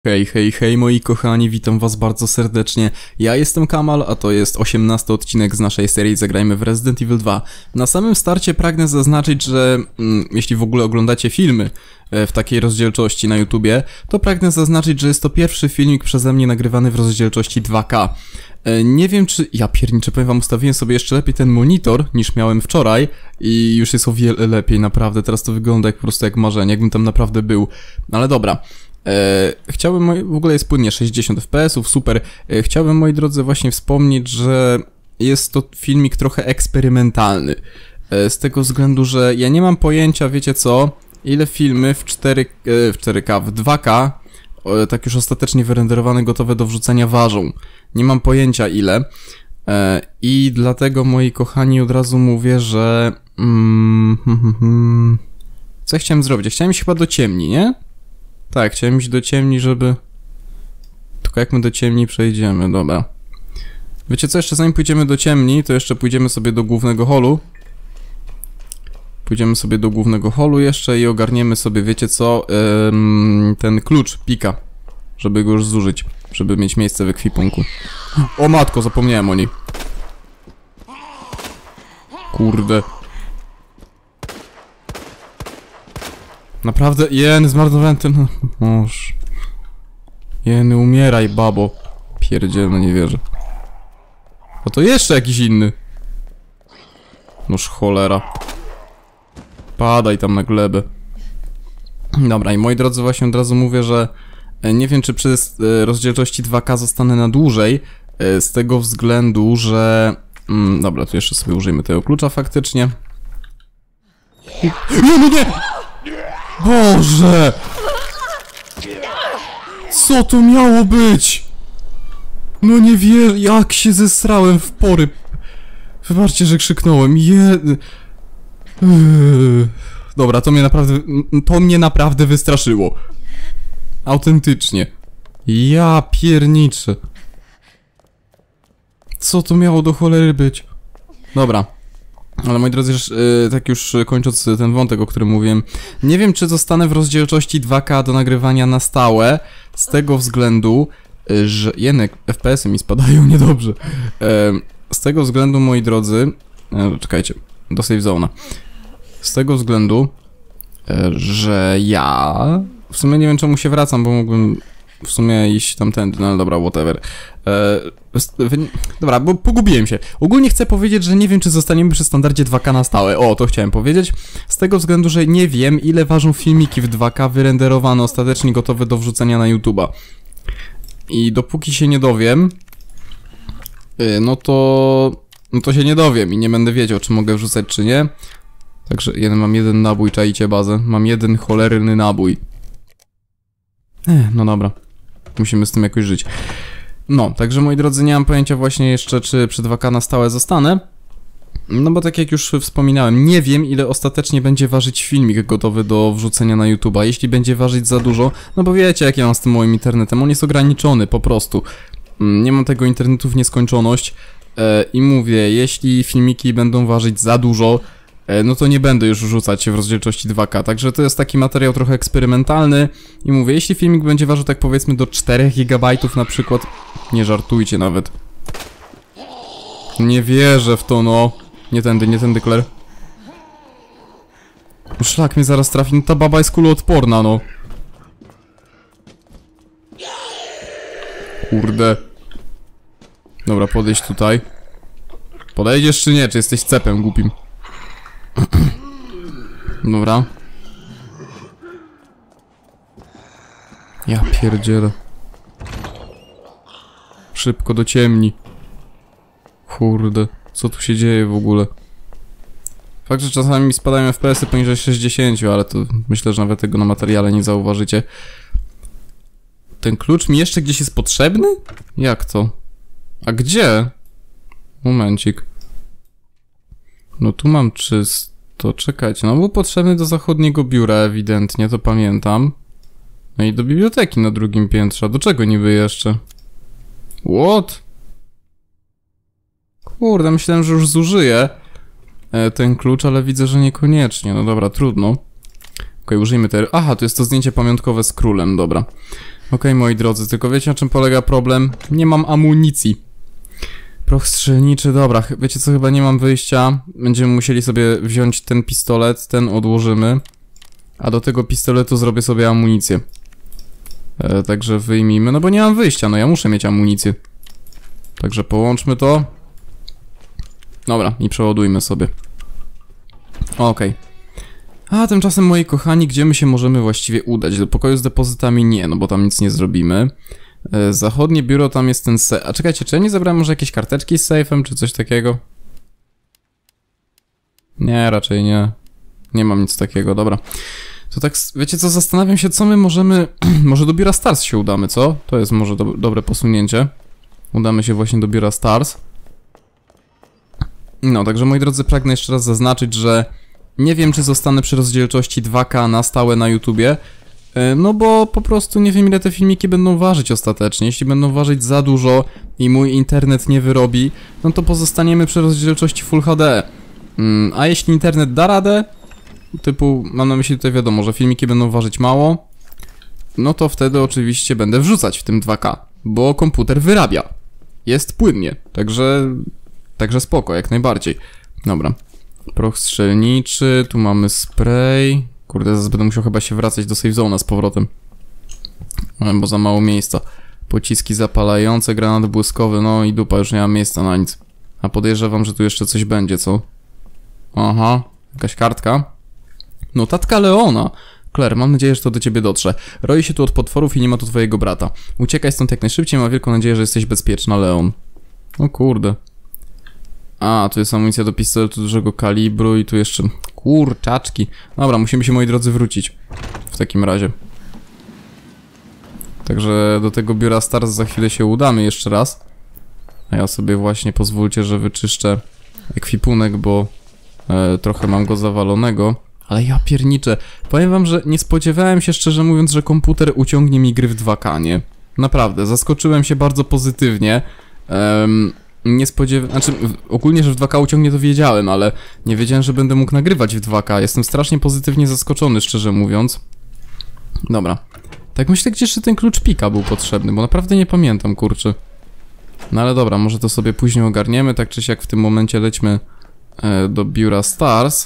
Hej, hej, hej moi kochani, witam was bardzo serdecznie. Ja jestem Kamal, a to jest 18 odcinek z naszej serii Zagrajmy w Resident Evil 2. Na samym starcie pragnę zaznaczyć, że jeśli w ogóle oglądacie filmy w takiej rozdzielczości na YouTubie, to pragnę zaznaczyć, że jest to pierwszy filmik przeze mnie nagrywany w rozdzielczości 2K. Nie wiem czy... Ja pierniczę, powiem wam, ustawiłem sobie jeszcze lepiej ten monitor niż miałem wczoraj i już jest o wiele lepiej, naprawdę. Teraz to wygląda jak po prostu jak marzenie, jakbym tam naprawdę był. Ale dobra. Chciałbym, w ogóle jest płynnie 60 fps, super. Chciałbym, moi drodzy, właśnie wspomnieć, że jest to filmik trochę eksperymentalny. Z tego względu, że ja nie mam pojęcia, wiecie co, ile filmy w 4K, w 2K, tak już ostatecznie wyrenderowane, gotowe do wrzucenia ważą. Nie mam pojęcia ile. I dlatego, moi kochani, od razu mówię, że... Co ja chciałem zrobić? Chciałem iść chyba do ciemni, nie? Tak, chciałem iść do ciemni, żeby... Tylko jak my do ciemni przejdziemy, dobra. Wiecie co, jeszcze zanim pójdziemy do ciemni, to jeszcze pójdziemy sobie do głównego holu. Pójdziemy sobie do głównego holu jeszcze i ogarniemy sobie, wiecie co, ten klucz pika, żeby go już zużyć, żeby mieć miejsce w ekwipunku. O matko, zapomniałem o niej. Kurde. Naprawdę, Jeny, zmarnowałem ten... Noż. Jeny, umieraj, babo. Pierdziel, no nie wierzę. A to jeszcze jakiś inny. Noż cholera. Padaj tam na glebę. Dobra, i moi drodzy, właśnie od razu mówię, że nie wiem, czy przy rozdzielczości 2K zostanę na dłużej. Z tego względu, że... dobra, tu jeszcze sobie użyjmy tego klucza faktycznie. No nie! Boże! Co to miało być? No nie wiem, jak się zesrałem w pory. Wybaczcie, że krzyknąłem. Dobra, to mnie naprawdę wystraszyło. Autentycznie. Ja pierniczę. Co to miało do cholery być? Dobra. Ale moi drodzy, tak już kończąc ten wątek, o którym mówiłem, nie wiem, czy zostanę w rozdzielczości 2K do nagrywania na stałe, z tego względu, że... Jednak FPS-y mi spadają niedobrze. Z tego względu, moi drodzy... czekajcie, do save zone'a. Z tego względu, że ja... W sumie nie wiem, czemu się wracam, bo mógłbym w sumie iść tamtędy, no ale dobra, whatever. Dobra, bo pogubiłem się. Ogólnie chcę powiedzieć, że nie wiem, czy zostaniemy przy standardzie 2K na stałe. O, to chciałem powiedzieć. Z tego względu, że nie wiem, ile ważą filmiki w 2K wyrenderowane, ostatecznie gotowe do wrzucenia na YouTube'a. I dopóki się nie dowiem, no to się nie dowiem i nie będę wiedział, czy mogę wrzucać, czy nie. Także mam jeden nabój, czajcie bazę. Mam jeden cholerny nabój. No dobra. Musimy z tym jakoś żyć. No, także moi drodzy, nie mam pojęcia właśnie jeszcze, czy przy 2K na stałe zostanę. No bo tak jak już wspominałem, nie wiem, ile ostatecznie będzie ważyć filmik gotowy do wrzucenia na YouTube'a. Jeśli będzie ważyć za dużo, no bo wiecie, jak ja mam z tym moim internetem, on jest ograniczony po prostu. Nie mam tego internetu w nieskończoność. I mówię, jeśli filmiki będą ważyć za dużo, no to nie będę już wrzucać w rozdzielczości 2K, także to jest taki materiał trochę eksperymentalny i mówię, jeśli filmik będzie ważył tak powiedzmy do 4 GB na przykład, nie żartujcie nawet. Nie wierzę w to, no. Nie tędy, Claire. Szlak mnie zaraz trafi, no ta baba jest kuloodporna, no. Kurde. Dobra, podejść tutaj. Podejdziesz czy nie? Czy jesteś cepem głupim? Dobra. Ja pierdzielę. Szybko do ciemni. Kurde, co tu się dzieje w ogóle? Fakt, że czasami mi spadają FPS-y poniżej 60, ale to myślę, że nawet tego na materiale nie zauważycie. Ten klucz mi jeszcze gdzieś jest potrzebny? Jak to? A gdzie? Momencik. No tu mam czysto, czekajcie, no był potrzebny do zachodniego biura ewidentnie, to pamiętam. No i do biblioteki na drugim piętrze, do czego niby jeszcze? What? Kurde, myślałem, że już zużyję ten klucz, ale widzę, że niekoniecznie, no dobra, trudno. W Okej, użyjmy te... Aha, to jest to zdjęcie pamiątkowe z królem, dobra. Okej, moi drodzy, tylko wiecie na czym polega problem? Nie mam amunicji. Proch strzelniczy, dobra, wiecie co, chyba nie mam wyjścia. Będziemy musieli sobie wziąć ten pistolet, ten odłożymy. A do tego pistoletu zrobię sobie amunicję. Także wyjmijmy, no bo nie mam wyjścia, no ja muszę mieć amunicję. Także połączmy to. Dobra, i przeładujmy sobie. Okej. A tymczasem, moi kochani, gdzie my się możemy właściwie udać? Do pokoju z depozytami nie, no bo tam nic nie zrobimy. Zachodnie biuro, tam jest ten safe. A czekajcie, czy ja nie zabrałem może jakieś karteczki z safe'em, czy coś takiego? Nie, raczej nie. Nie mam nic takiego, dobra. To tak, wiecie co, zastanawiam się, co my możemy... może do biura Stars się udamy, co? To jest może dobre posunięcie. Udamy się właśnie do biura Stars. No, także moi drodzy, pragnę jeszcze raz zaznaczyć, że nie wiem, czy zostanę przy rozdzielczości 2K na stałe na YouTubie. No bo po prostu nie wiem, ile te filmiki będą ważyć ostatecznie. Jeśli będą ważyć za dużo i mój internet nie wyrobi, no to pozostaniemy przy rozdzielczości Full HD. A jeśli internet da radę, typu, mam na myśli tutaj wiadomo, że filmiki będą ważyć mało, no to wtedy oczywiście będę wrzucać w tym 2K, bo komputer wyrabia. Jest płynnie, także spoko, jak najbardziej. Dobra. Proch strzelniczy, tu mamy spray. Kurde, zaraz będę musiał chyba się wracać do safe zone'a z powrotem. Bo za mało miejsca. Pociski zapalające, granat błyskowy, no i dupa, już nie mam miejsca na nic. A podejrzewam, że tu jeszcze coś będzie, co? Aha, jakaś kartka. Notatka Leona. Claire, mam nadzieję, że to do ciebie dotrze. Roi się tu od potworów i nie ma tu twojego brata. Uciekaj stąd jak najszybciej, mam wielką nadzieję, że jesteś bezpieczna, Leon. O kurde. A, tu jest amunicja do pistoletu dużego kalibru i tu jeszcze... Kurczaczki. Dobra, musimy się, moi drodzy, wrócić. W takim razie. Także do tego biura Stars za chwilę się udamy jeszcze raz. A ja sobie właśnie pozwólcie, że wyczyszczę ekwipunek, bo trochę mam go zawalonego. Ale ja pierniczę. Powiem wam, że nie spodziewałem się, szczerze mówiąc, że komputer uciągnie mi gry w 2K, nie? Naprawdę, zaskoczyłem się bardzo pozytywnie. Nie spodziewałem... Znaczy, ogólnie, że w 2K uciągnie, to wiedziałem, ale nie wiedziałem, że będę mógł nagrywać w 2K. Jestem strasznie pozytywnie zaskoczony, szczerze mówiąc. Dobra. Tak myślę, gdzie jeszcze ten klucz pika był potrzebny, bo naprawdę nie pamiętam, kurczę. No ale dobra, może to sobie później ogarniemy, tak czy siak w tym momencie lećmy do biura Stars.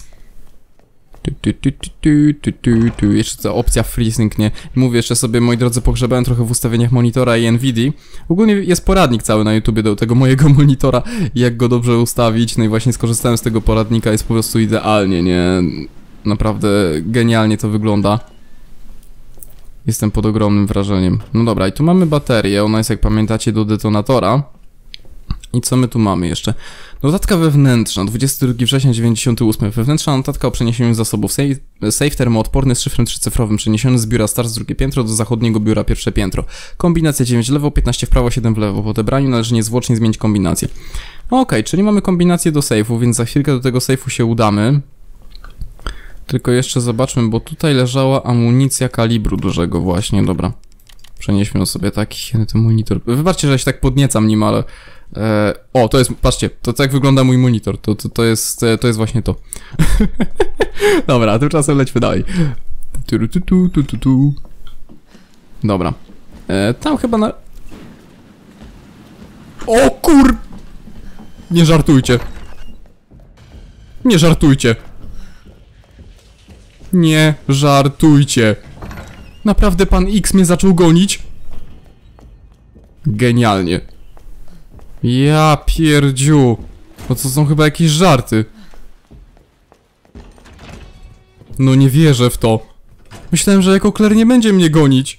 Jeszcze ta opcja FreeSync, nie? Mówię, jeszcze sobie, moi drodzy, pogrzebałem trochę w ustawieniach monitora i NVIDII. Ogólnie jest poradnik cały na YouTubie do tego mojego monitora, jak go dobrze ustawić. No i właśnie skorzystałem z tego poradnika, jest po prostu idealnie, nie? Naprawdę genialnie to wygląda. Jestem pod ogromnym wrażeniem. No dobra, i tu mamy baterię, ona jest, jak pamiętacie, do detonatora. I co my tu mamy jeszcze? Notatka wewnętrzna, 22 września 98. Wewnętrzna notatka o przeniesieniu zasobów. Safe termoodporny z szyfrem 3-cyfrowym, przeniesiony z biura Stars drugie piętro do zachodniego biura pierwsze piętro. Kombinacja 9 w lewo, 15 w prawo, 7 w lewo. Po odebraniu należy niezwłocznie zmienić kombinację. Okej, czyli mamy kombinację do safe'u, więc za chwilkę do tego safe'u się udamy. Tylko jeszcze zobaczmy, bo tutaj leżała amunicja kalibru dużego właśnie, dobra. Przenieśmy sobie taki, ten monitor. Wybaczcie, że ja się tak podniecam nim, ale... o, to jest, patrzcie, to tak wygląda mój monitor, to jest właśnie to. Dobra, a tymczasem lećmy dalej. Dobra. Tam chyba na... O kur... Nie żartujcie. Nie żartujcie. Nie żartujcie. Naprawdę pan X mnie zaczął gonić? Genialnie. Ja pierdziu. No to są chyba jakieś żarty. No nie wierzę w to. Myślałem, że jako Claire nie będzie mnie gonić.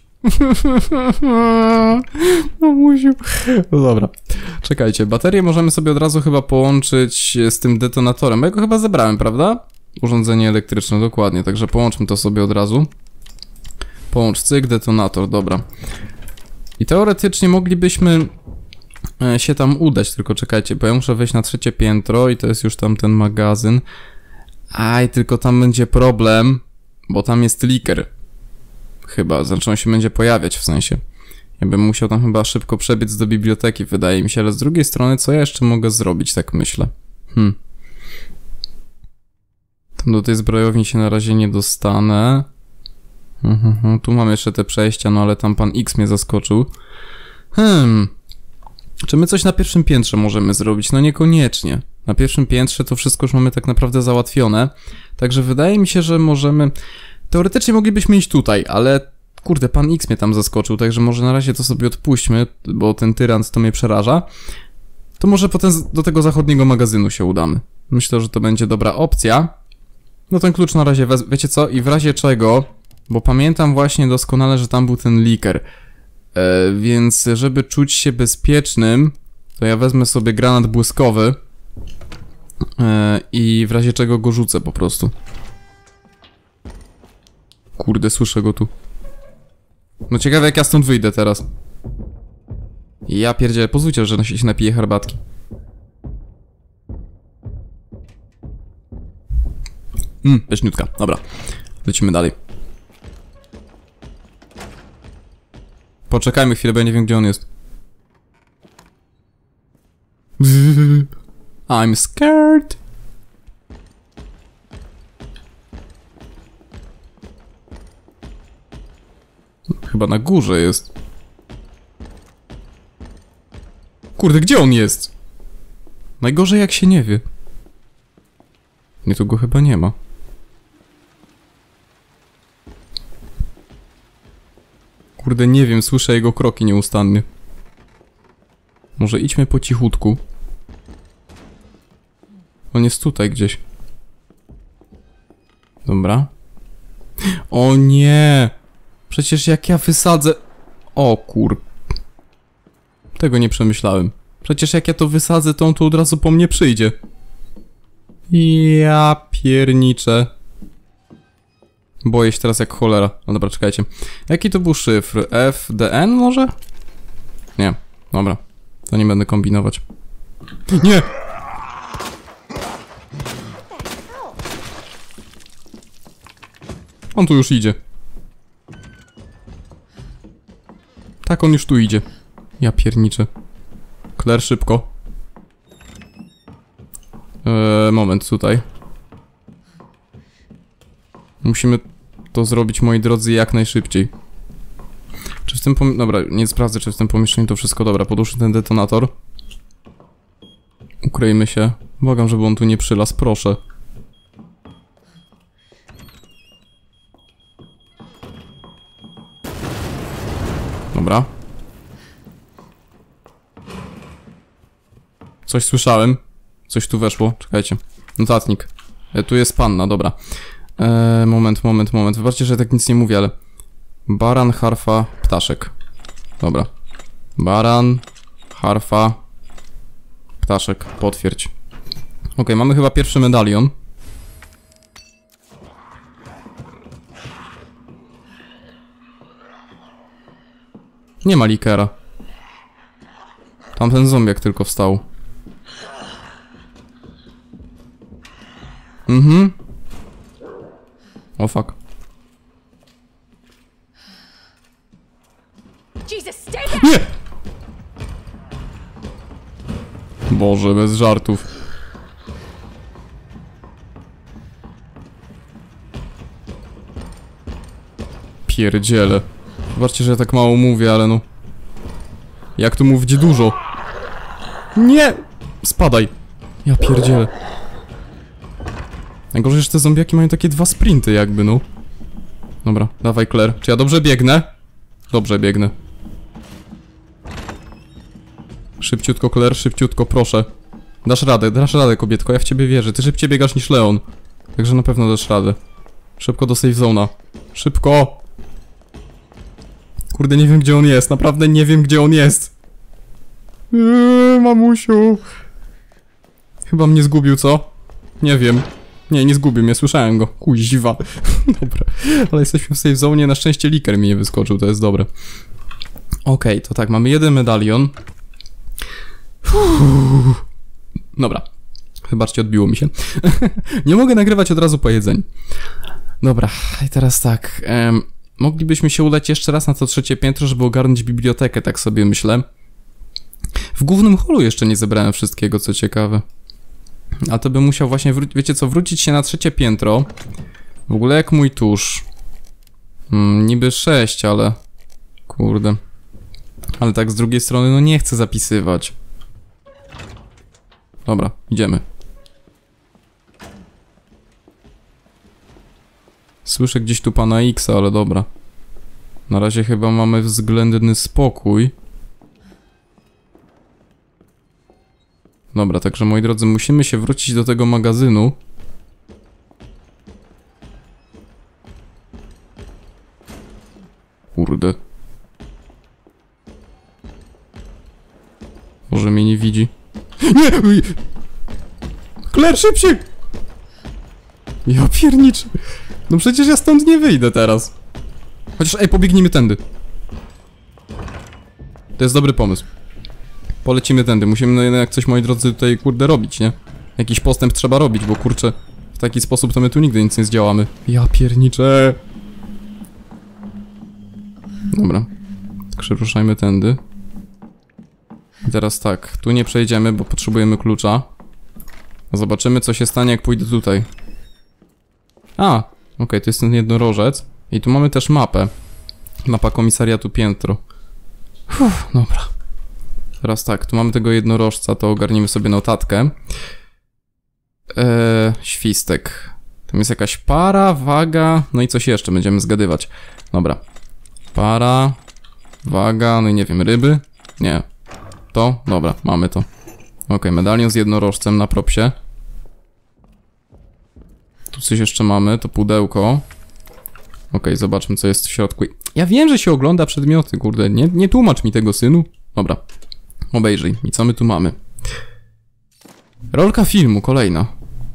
Mamusiu. No dobra. Czekajcie, baterię możemy sobie od razu chyba połączyć z tym detonatorem. Ja go chyba zebrałem, prawda? Urządzenie elektryczne, dokładnie. Także połączmy to sobie od razu. Połącz cyk, detonator, dobra. I teoretycznie moglibyśmy się tam udać, tylko czekajcie, bo ja muszę wejść na 3. piętro i to jest już tam ten magazyn. Aj, tylko tam będzie problem, bo tam jest liker. Chyba, znaczy on się będzie pojawiać, w sensie. Ja bym musiał tam chyba szybko przebiec do biblioteki, wydaje mi się, ale z drugiej strony, co ja jeszcze mogę zrobić, tak myślę. Tam do tej zbrojowni się na razie nie dostanę. Tu mam jeszcze te przejścia, no ale tam pan X mnie zaskoczył. Czy my coś na pierwszym piętrze możemy zrobić? No niekoniecznie. Na pierwszym piętrze to wszystko już mamy tak naprawdę załatwione. Także wydaje mi się, że możemy... Teoretycznie moglibyśmy iść tutaj, ale... Kurde, pan X mnie tam zaskoczył, także może na razie to sobie odpuśćmy, bo ten tyrant to mnie przeraża. To może potem do tego zachodniego magazynu się udamy. Myślę, że to będzie dobra opcja. No ten klucz na razie wiecie co? I w razie czego... Bo pamiętam właśnie doskonale, że tam był ten liker. Więc żeby czuć się bezpiecznym, to ja wezmę sobie granat błyskowy i w razie czego go rzucę po prostu. Kurde, słyszę go tu. No ciekawe jak ja stąd wyjdę teraz. Ja pierdzielę, pozwólcie, że się napiję herbatki. Pyszniutka, dobra. Lecimy dalej. Poczekajmy chwilę, bo ja nie wiem gdzie on jest. I'm scared. Chyba na górze jest. Kurde, gdzie on jest? Najgorzej jak się nie wie. Nie, tu go chyba nie ma. Kurde, nie wiem, słyszę jego kroki nieustannie. Może idźmy po cichutku. On jest tutaj gdzieś. Dobra. O nie! Przecież jak ja wysadzę... O kur... Tego nie przemyślałem. Przecież jak ja to wysadzę, to on tu od razu po mnie przyjdzie. Ja pierniczę. Boję się teraz jak cholera. No dobra, czekajcie. Jaki to był szyfr? FDN może? Nie. Dobra. To nie będę kombinować. Nie! On tu już idzie. Tak, on już tu idzie. Ja pierniczę. Claire, szybko. Moment, tutaj. Musimy to zrobić, moi drodzy, jak najszybciej. Czy w tym Dobra, nie sprawdzę, czy w tym pomieszczeniu to wszystko dobra. Podłóżmy ten detonator. Ukryjmy się. Błagam, żeby on tu nie przylasł, proszę. Dobra. Coś słyszałem. Coś tu weszło. Czekajcie. Notatnik. Tu jest panna, dobra. Moment. Wybaczcie, że tak nic nie mówię, ale... Baran, harfa, ptaszek. Dobra. Baran, harfa, ptaszek. Potwierdź. Okej, mamy chyba pierwszy medalion. Nie ma likera. Tamten zombiak tylko wstał. O fuck. Nie! Boże, bez żartów. Pierdziele. Zobaczcie, że ja tak mało mówię, ale no... Jak tu mówić dużo? Nie! Spadaj! Ja pierdzielę. Najgorzej, że te zombiaki mają takie dwa sprinty jakby, no. Dobra, dawaj Claire. Czy ja dobrze biegnę? Dobrze biegnę. Szybciutko Claire, szybciutko, proszę. Dasz radę kobietko, ja w ciebie wierzę. Ty szybciej biegasz niż Leon. Także na pewno dasz radę. Szybko do safe zone'a. Szybko! Kurde, nie wiem gdzie on jest, naprawdę nie wiem gdzie on jest. Mamusiu. Chyba mnie zgubił, co? Nie wiem. Nie zgubił mnie, słyszałem go. Kuźwa. Dobra, ale jesteśmy w safe zone, na szczęście liker mi nie wyskoczył, to jest dobre. Okej, to tak, mamy jeden medalion. Dobra. Wybaczcie, odbiło mi się. Nie mogę nagrywać od razu po jedzeniu. Dobra, i teraz tak. Moglibyśmy się udać jeszcze raz na to trzecie piętro, żeby ogarnąć bibliotekę, tak sobie myślę. W głównym holu jeszcze nie zebrałem wszystkiego, co ciekawe. A to bym musiał właśnie, wiecie co, wrócić się na trzecie piętro. W ogóle jak mój tusz. Niby 6, ale... Kurde. Ale tak z drugiej strony, no nie chcę zapisywać. Dobra, idziemy. Słyszę gdzieś tu pana X, ale dobra. Na razie chyba mamy względny spokój. Dobra, także moi drodzy, musimy się wrócić do tego magazynu. Kurde. Może mnie nie widzi. Nie! Claire, szybciej! Ja pierniczę. No przecież ja stąd nie wyjdę teraz. Chociaż, ej, pobiegnijmy tędy. To jest dobry pomysł. Polecimy tędy. Musimy no jednak coś, moi drodzy, tutaj, kurde, robić, nie? Jakiś postęp trzeba robić, bo kurczę, w taki sposób to my tu nigdy nic nie zdziałamy. Ja pierniczę. Dobra. Także ruszajmy tędy. I teraz tak, tu nie przejdziemy, bo potrzebujemy klucza. Zobaczymy, co się stanie, jak pójdę tutaj. A, okej, to jest ten jednorożec. I tu mamy też mapę. Mapa komisariatu piętro. Dobra. Teraz tak, tu mamy tego jednorożca, to ogarnimy sobie notatkę. Świstek. Tam jest jakaś para, waga, no i coś jeszcze, będziemy zgadywać. Dobra. Para, waga, no i nie wiem, ryby? Nie. To? Dobra, mamy to. Okej, medalion z jednorożcem na propsie. Tu coś jeszcze mamy, to pudełko. Okej, zobaczmy, co jest w środku. Ja wiem, że się ogląda przedmioty, kurde, nie tłumacz mi tego, synu. Dobra, obejrzyj. I co my tu mamy? Rolka filmu, kolejna.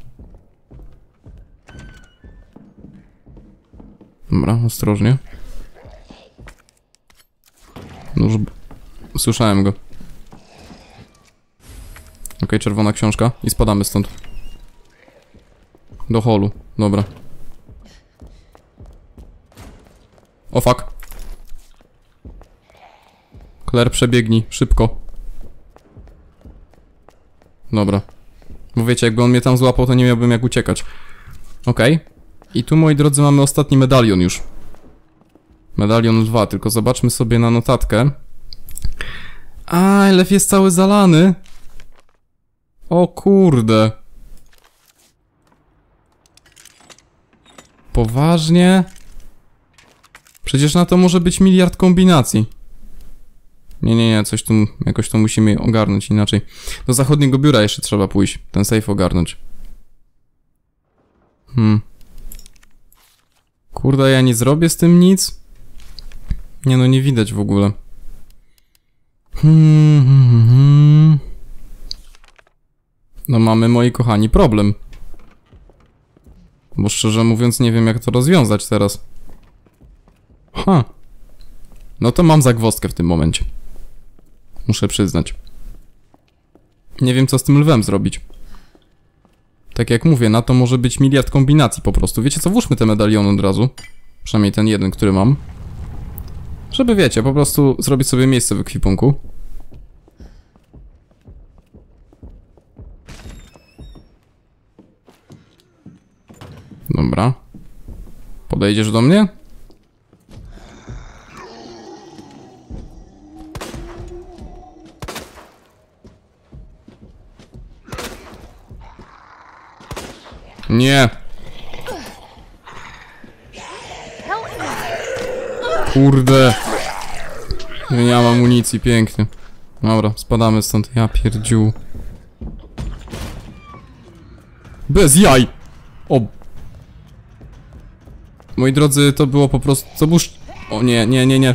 Dobra, ostrożnie. Nóż... Słyszałem go. Okej, czerwona książka. I spadamy stąd. Do holu, dobra. O fuck. Claire, przebiegnij, szybko. Dobra. Bo wiecie, jakby on mnie tam złapał, to nie miałbym jak uciekać. Okej. I tu, moi drodzy, mamy ostatni medalion już. Medalion 2, tylko zobaczmy sobie na notatkę. A, lew jest cały zalany. O kurde. Poważnie? Przecież na to może być miliard kombinacji. Nie, coś tu, jakoś to musimy ogarnąć inaczej. Do zachodniego biura jeszcze trzeba pójść, ten safe ogarnąć. Kurde, ja nie zrobię z tym nic? Nie no, nie widać w ogóle. No mamy, moi kochani, problem. Bo szczerze mówiąc nie wiem, jak to rozwiązać teraz. No to mam zagwozdkę w tym momencie. Muszę przyznać. Nie wiem, co z tym lwem zrobić. Tak jak mówię, na to może być miliard kombinacji po prostu. Wiecie co, włóżmy te medaliony od razu. Przynajmniej ten jeden, który mam. Żeby, wiecie, po prostu zrobić sobie miejsce w ekwipunku. Dobra. Podejdziesz do mnie? Nie. Kurde. Nie mam amunicji, pięknie. Dobra, spadamy stąd. Ja pierdziu. Bez jaj! O. Moi drodzy, to było po prostu... To był... O nie.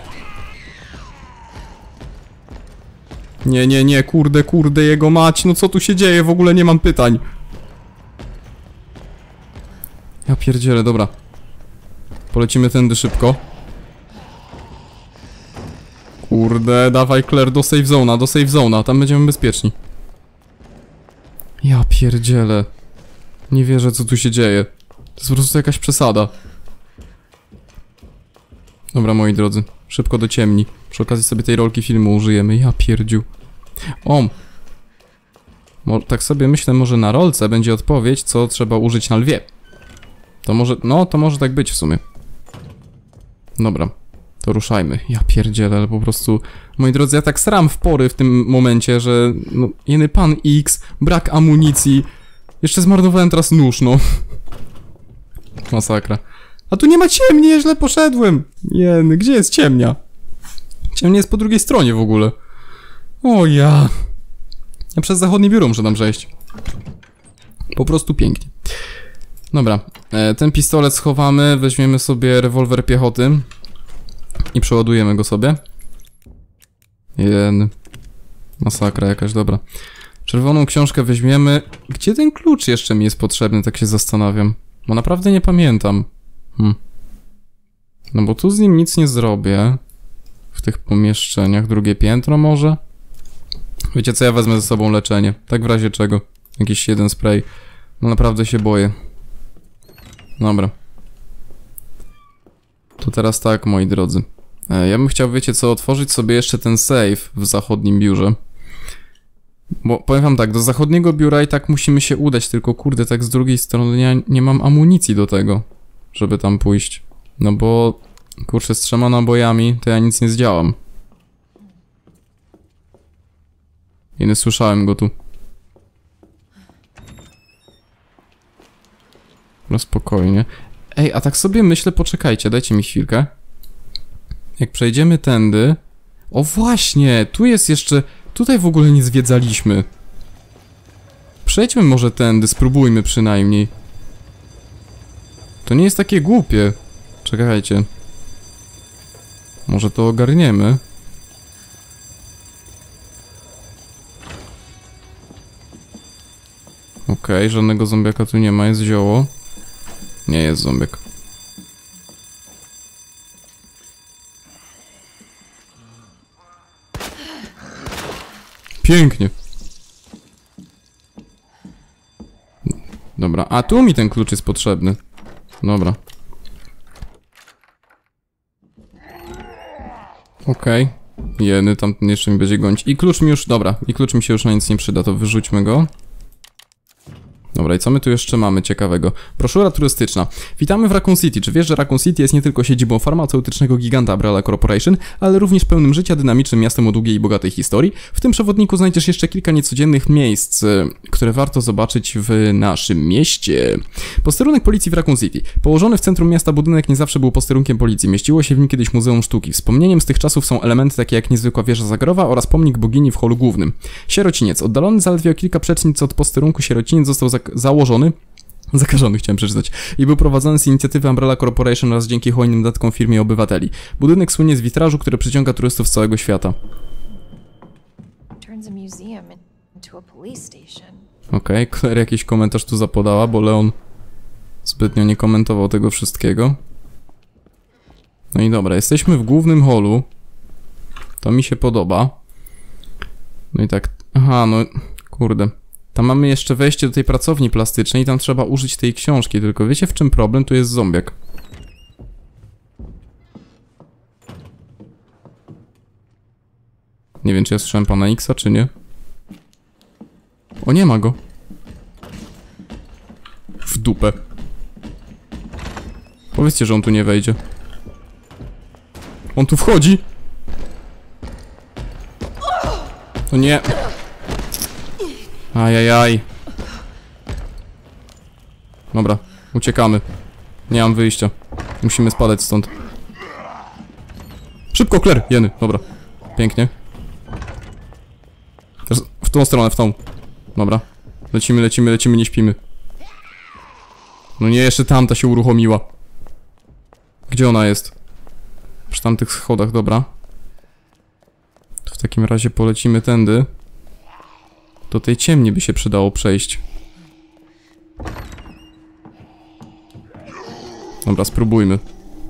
Nie, kurde, jego mać. No co tu się dzieje? W ogóle nie mam pytań. Ja pierdzielę, dobra. Polecimy tędy szybko. Kurde, dawaj Claire do safe zone'a, tam będziemy bezpieczni. Ja pierdzielę. Nie wierzę, co tu się dzieje. To jest po prostu jakaś przesada. Dobra, moi drodzy, szybko do ciemni. Przy okazji sobie tej rolki filmu użyjemy. Ja pierdziu. Tak sobie myślę, może na rolce będzie odpowiedź, co trzeba użyć na lwie. To może, no, to może tak być w sumie. Dobra, to ruszajmy. Ja pierdzielę, ale po prostu... Moi drodzy, ja tak sram w pory w tym momencie, że... No, jeny pan X, brak amunicji. Jeszcze zmarnowałem teraz nóż, no. Masakra. A tu nie ma ciemni, ja źle poszedłem. Jeny, gdzie jest ciemnia? Ciemnia jest po drugiej stronie w ogóle. O ja. Ja przez zachodnie biuro muszę tam przejść. Po prostu pięknie. Dobra, ten pistolet schowamy, weźmiemy sobie rewolwer piechoty i przeładujemy go sobie. Masakra jakaś, dobra. Czerwoną książkę weźmiemy. Gdzie ten klucz jeszcze mi jest potrzebny, tak się zastanawiam. Bo naprawdę nie pamiętam. No bo tu z nim nic nie zrobię. W tych pomieszczeniach, drugie piętro może? Wiecie co, ja wezmę ze sobą leczenie. Tak w razie czego. Jakiś jeden spray. No naprawdę się boję. Dobra. To teraz tak, moi drodzy. Ja bym chciał, wiecie co, otworzyć sobie jeszcze ten safe w zachodnim biurze. Bo powiem wam tak, do zachodniego biura i tak musimy się udać, tylko kurde, tak z drugiej strony ja nie mam amunicji do tego, żeby tam pójść. No bo, kurczę, z 3 nabojami to ja nic nie zdziałam. I nie słyszałem go tu. No spokojnie. Ej, a tak sobie myślę, poczekajcie, dajcie mi chwilkę. Jak przejdziemy tędy... O właśnie, tu jest jeszcze... Tutaj w ogóle nie zwiedzaliśmy. Przejdźmy może tędy, spróbujmy przynajmniej. To nie jest takie głupie. Czekajcie. Może to ogarniemy. Okej, żadnego zombiaka tu nie ma, jest zioło. Nie jest zombiak. Pięknie. Dobra, a tu mi ten klucz jest potrzebny. Dobra. Okej. Jeny, tamten jeszcze mi będzie gonić. I klucz mi już, dobra, i klucz mi się już na nic nie przyda, to wyrzućmy go. Dobra, i co my tu jeszcze mamy ciekawego? Broszura turystyczna. Witamy w Raccoon City. Czy wiesz, że Raccoon City jest nie tylko siedzibą farmaceutycznego giganta Umbrella Corporation, ale również pełnym życia, dynamicznym miastem o długiej i bogatej historii? W tym przewodniku znajdziesz jeszcze kilka niecodziennych miejsc, które warto zobaczyć w naszym mieście. Posterunek policji w Raccoon City. Położony w centrum miasta budynek nie zawsze był posterunkiem policji. Mieściło się w nim kiedyś Muzeum Sztuki. Wspomnieniem z tych czasów są elementy takie jak niezwykła wieża zagrowa oraz pomnik bogini w holu głównym. Sierociniec. Oddalony zaledwie o kilka przecznic od posterunku Sierociniec został założony, zakażony chciałem przeczytać, i był prowadzony z inicjatywy Umbrella Corporation oraz dzięki hojnym datkom firmie obywateli. Budynek słynie z witrażu, który przyciąga turystów z całego świata. Okej, Claire jakiś komentarz tu zapodała, bo Leon zbytnio nie komentował tego wszystkiego. No i dobra, jesteśmy w głównym holu. To mi się podoba. No i tak, aha, no kurde. Tam mamy jeszcze wejście do tej pracowni plastycznej i tam trzeba użyć tej książki, tylko wiecie w czym problem? Tu jest zombiak. Nie wiem, czy ja słyszałem pana Xa, czy nie. O, nie ma go. W dupę. Powiedzcie, że on tu nie wejdzie. On tu wchodzi! O nie! Ajajaj. Dobra, uciekamy. Nie mam wyjścia. Musimy spadać stąd. Szybko, Claire! Jeny, dobra. Pięknie. Teraz w tą stronę, w tą. Dobra. Lecimy, lecimy, lecimy, nie śpimy. No nie, jeszcze tamta się uruchomiła. Gdzie ona jest? Przy tamtych schodach, dobra. To w takim razie polecimy tędy. Do tej ciemni by się przydało przejść. Dobra, spróbujmy.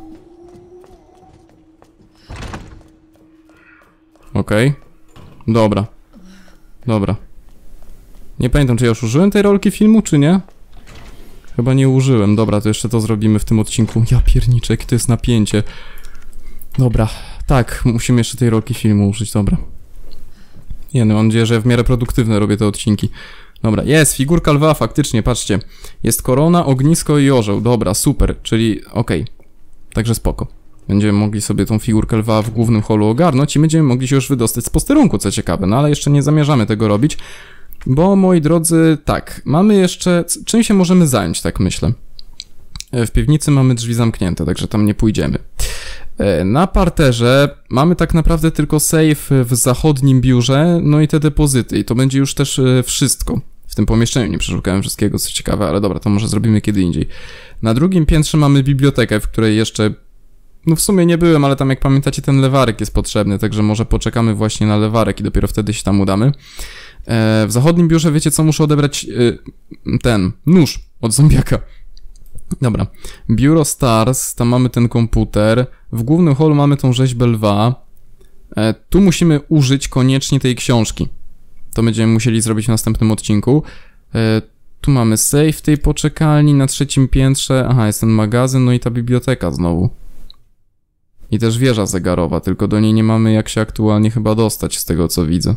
Okej. Dobra. Dobra. Nie pamiętam, czy ja już użyłem tej rolki filmu, czy nie? Chyba nie użyłem. Dobra, to jeszcze to zrobimy w tym odcinku. Ja pierniczek, to jest napięcie. Dobra. Tak, musimy jeszcze tej rolki filmu użyć, dobra. Nie, no mam nadzieję, że w miarę produktywne robię te odcinki. Dobra, jest, figurka lwa, faktycznie, patrzcie. Jest korona, ognisko i orzeł. Dobra, super, czyli okej. Także spoko. Będziemy mogli sobie tą figurkę lwa w głównym holu ogarnąć i będziemy mogli się już wydostać z posterunku, co ciekawe. No ale jeszcze nie zamierzamy tego robić, bo moi drodzy, tak, mamy jeszcze... Czym się możemy zająć, tak myślę? W piwnicy mamy drzwi zamknięte, także tam nie pójdziemy. Na parterze mamy tak naprawdę tylko safe w zachodnim biurze, no i te depozyty. I to będzie już też wszystko. W tym pomieszczeniu nie przeszukałem wszystkiego, co ciekawe, ale dobra, to może zrobimy kiedy indziej. Na drugim piętrze mamy bibliotekę, w której jeszcze... No w sumie nie byłem, ale tam jak pamiętacie ten lewarek jest potrzebny, także może poczekamy właśnie na lewarek i dopiero wtedy się tam udamy. W zachodnim biurze wiecie co, muszę odebrać ten nóż od zombiaka. Dobra, biuro Stars, tam mamy ten komputer, w głównym holu mamy tą rzeźbę lwa, tu musimy użyć koniecznie tej książki, to będziemy musieli zrobić w następnym odcinku. Tu mamy safe w tej poczekalni, na trzecim piętrze, aha, jest ten magazyn, no i ta biblioteka znowu. I też wieża zegarowa, tylko do niej nie mamy jak się aktualnie chyba dostać z tego co widzę.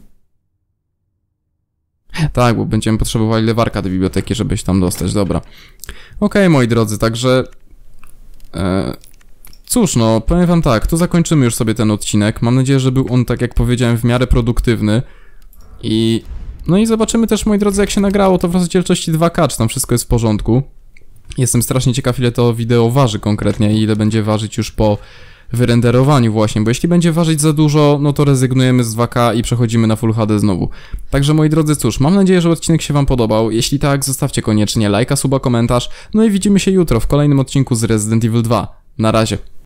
Tak, bo będziemy potrzebowali lewarka do biblioteki, żeby się tam dostać, dobra. Okej, moi drodzy, także... Cóż, no, powiem wam tak, tu zakończymy już sobie ten odcinek. Mam nadzieję, że był on, tak jak powiedziałem, w miarę produktywny. No i zobaczymy też, moi drodzy, jak się nagrało to w rozdzielczości 2K, czy tam wszystko jest w porządku. Jestem strasznie ciekaw, ile to wideo waży konkretnie i ile będzie ważyć już po wyrenderowaniu właśnie, bo jeśli będzie ważyć za dużo, no to rezygnujemy z 2K i przechodzimy na Full HD znowu. Także moi drodzy, cóż, mam nadzieję, że odcinek się wam podobał. Jeśli tak, zostawcie koniecznie lajka, suba, komentarz. No i widzimy się jutro w kolejnym odcinku z Resident Evil 2. Na razie.